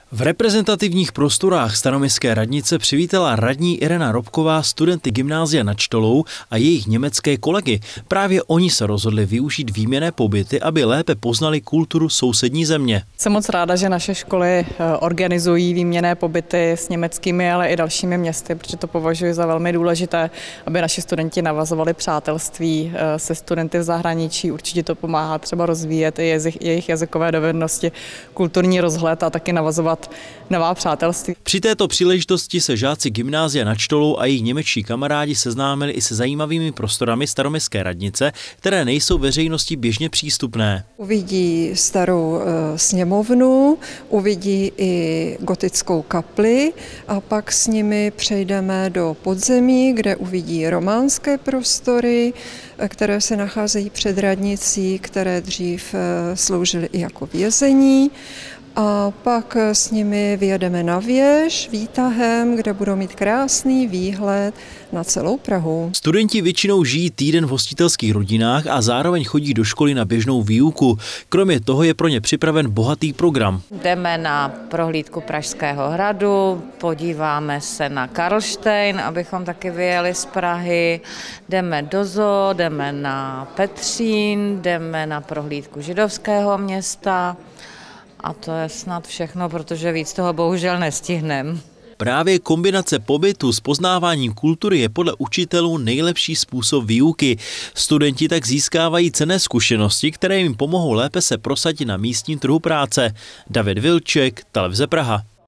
V reprezentativních prostorách Staroměstské radnice přivítala radní Irena Robková studenty gymnázia nad Štolou a jejich německé kolegy. Právě oni se rozhodli využít výměnné pobyty, aby lépe poznali kulturu sousední země. Jsem moc ráda, že naše školy organizují výměnné pobyty s německými, ale i dalšími městy, protože to považuji za velmi důležité, aby naši studenti navazovali přátelství se studenty v zahraničí. Určitě to pomáhá třeba rozvíjet i jejich jazykové dovednosti, kulturní rozhled a taky navazovat nová přátelství. Při této příležitosti se žáci gymnázia nad Štolou a jejich němečtí kamarádi seznámili i se zajímavými prostorami Staroměstské radnice, které nejsou veřejnosti běžně přístupné. Uvidí starou sněmovnu, uvidí i gotickou kapli a pak s nimi přejdeme do podzemí, kde uvidí románské prostory, které se nacházejí před radnicí, které dřív sloužily i jako vězení. A pak s nimi vyjedeme na věž výtahem, kde budou mít krásný výhled na celou Prahu. Studenti většinou žijí týden v hostitelských rodinách a zároveň chodí do školy na běžnou výuku. Kromě toho je pro ně připraven bohatý program. Jdeme na prohlídku Pražského hradu, podíváme se na Karlštejn, abychom taky vyjeli z Prahy. Jdeme do zoo, jdeme na Petřín, jdeme na prohlídku Židovského města. A to je snad všechno, protože víc toho bohužel nestihneme. Právě kombinace pobytu s poznáváním kultury je podle učitelů nejlepší způsob výuky. Studenti tak získávají cenné zkušenosti, které jim pomohou lépe se prosadit na místním trhu práce. David Vilček, Televize Praha.